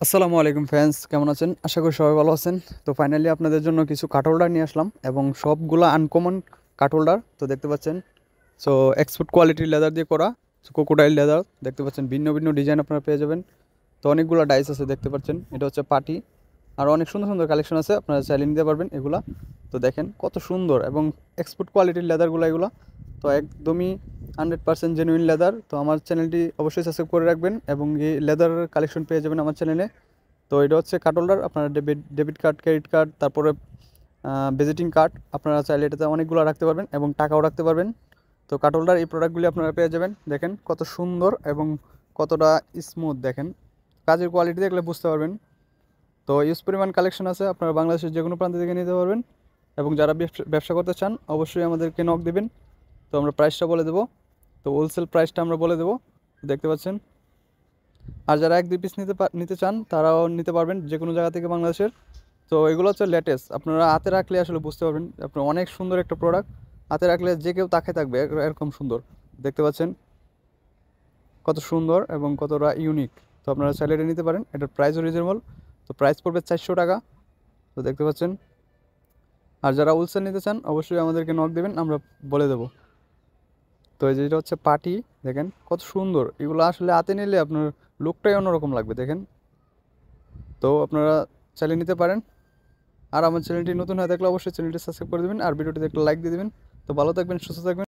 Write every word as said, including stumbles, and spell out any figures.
আসসালামু আলাইকুম ফ্রেন্ডস, কেমন আছেন? আশা করি সবাই ভালো আছেন। তো ফাইনালি আপনাদের জন্য কিছু কাট হোল্ডার নিয়ে আসলাম এবং সবগুলো আনকমন কাট হোল্ডার। তো দেখতে পাচ্ছেন, সো এক্সপোর্ট কোয়ালিটির লেদার দিয়ে করা, কোকোডাইল লেদার দেখতে পাচ্ছেন। ভিন্ন ভিন্ন ডিজাইন আপনারা পেয়ে যাবেন। তো অনেকগুলো ডাইস আছে দেখতে পাচ্ছেন, এটা হচ্ছে পার্টি। আর অনেক সুন্দর সুন্দর কালেকশন আছে, আপনারা চাইলে নিতে পারবেন এগুলা। তো দেখেন কত সুন্দর এবং এক্সপোর্ট কোয়ালিটির লেদারগুলো এগুলো। তো একদমই হান্ড্রেড পার্সেন্ট জেনুইন লেদার। তো আমার চ্যানেলটি অবশ্যই সাবস্ক্রাইব করে রাখবেন এবং এই লেদার কালেকশন পেয়ে যাবেন আমার চ্যানেলে। তো এটা হচ্ছে কার্ড হোল্ডার, আপনার debit debit card, credit card, তারপরে ভিজিটিং কার্ড, আপনারা চাইলে এটাতে অনেকগুলো রাখতে পারবেন এবং টাকাও রাখতে পারবেন। তো কার্ড হোল্ডার এই প্রোডাক্টগুলি আপনারা পেয়ে যাবেন। দেখেন কত সুন্দর এবং কতটা স্মুথ, দেখেন কাজের কোয়ালিটি দেখলে বুঝতে পারবেন। তো ইউজ পরিমাণ কালেকশন আছে, আপনারা বাংলাদেশের যে কোনো প্রান্ত থেকে নিতে পারবেন। এবং যারা ব্যবসা ব্যবসা করতে চান অবশ্যই আমাদেরকে নক দেবেন। তো আমরা প্রাইসটা বলে দেবো। তো হোলসেল প্রাইসটা আমরা বলে দেবো, দেখতে পাচ্ছেন। আর যারা এক দুই পিস নিতে পা- নিতে চান তারাও নিতে পারবেন যে কোনো জায়গা থেকে বাংলাদেশের। তো এগুলো হচ্ছে লেটেস্ট, আপনারা হাতে রাখলে আসলে বুঝতে পারবেন। আপনার অনেক সুন্দর একটা প্রোডাক্ট, হাতে রাখলে যে কেউ তাকে থাকবে এর- এরকম সুন্দর, দেখতে পাচ্ছেন কত সুন্দর এবং কতটা ইউনিক। তো আপনারা চাইলে এটা নিতে পারেন, এটার প্রাইসও রিজনেবল। তো প্রাইস পড়বে চারশো টাকা। তো দেখতে পাচ্ছেন। আর যারা হোলসেল নিতে চান অবশ্যই আমাদেরকে নক দেবেন, আমরা বলে দেবো। তো এই যে এটা হচ্ছে পার্টি, দেখেন কত সুন্দর। এগুলো আসলে হাতে নিলে আপনার লুকটাই অন্যরকম লাগবে, দেখেন। তো আপনারা চালিয়ে নিতে পারেন। আর আমার চ্যানেলটি নতুন হয়ে থাকলে অবশ্যই চ্যানেলটি সাবস্ক্রাইব করে দেবেন আর ভিডিওটিতে একটা লাইক দিয়ে দেবেন। তো ভালো থাকবেন, সুস্থ থাকবেন।